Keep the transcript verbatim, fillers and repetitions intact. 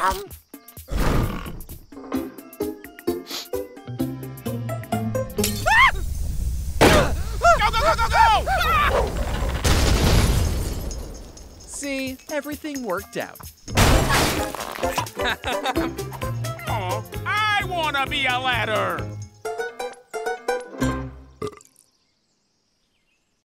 Go, go, go, go, go! See, everything worked out. Oh, I wanna be a ladder!